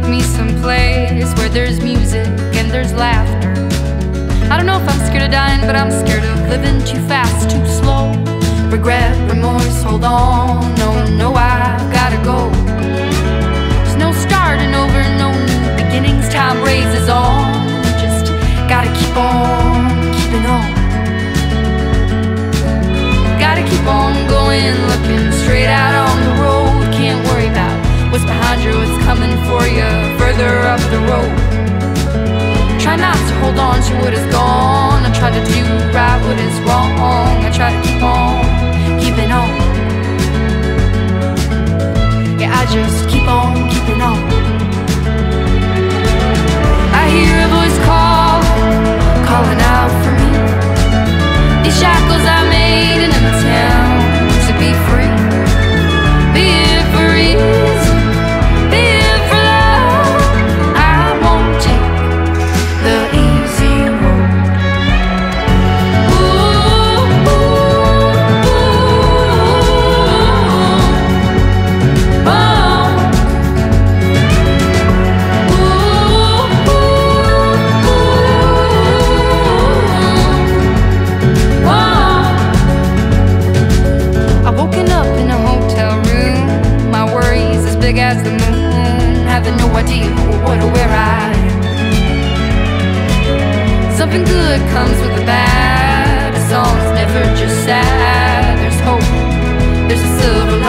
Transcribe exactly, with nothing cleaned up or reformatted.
Take me someplace where there's music and there's laughter. I don't know if I'm scared of dying, but I'm scared of living too fast, too slow. Regret, remorse, hold on. No, no, I've gotta go. There's no starting over, no new beginnings. Time raises on. Just gotta keep on keeping on. Gotta keep on going, looking straight out on the road. Can't worry about what's behind you, what's coming for you further up the road. Try not to hold on to what is gone. I try to do right what is wrong. I try to keep on keeping on. Yeah, I just keep on keeping on. I hear a voice call, calling out for me. These shackles I made in a town to be free. Be it for ease, be it for love. I won't take the easy road. Ooh, ooh, ooh, oh. Ooh, ooh, ooh. I've woken up in a hotel room. My worries as big as the moon. Having no idea what or where I am. Something good comes with the bad. A song's never just sad. There's hope, there's a silver lining.